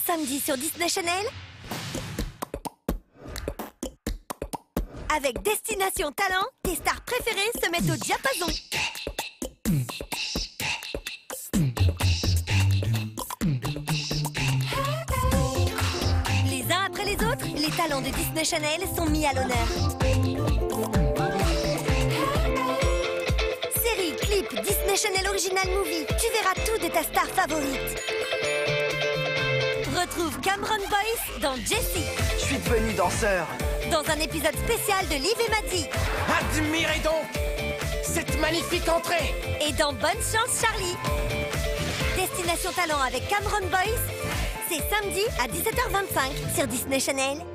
samedi sur Disney Channel. Avec Destination Talent, tes stars préférées se mettent au diapason. Les uns après les autres, les talents de Disney Channel sont mis à l'honneur. Séries, clips, Disney Channel Original Movie, tu verras tout de ta star favorite. Retrouve Cameron Boyce dans Jessie. Je suis devenu danseur. Dans un épisode spécial de Liv et Maddie. Admirez donc cette magnifique entrée. Et dans Bonne Chance Charlie. Destination Talent avec Cameron Boyce, c'est samedi à 17h25 sur Disney Channel.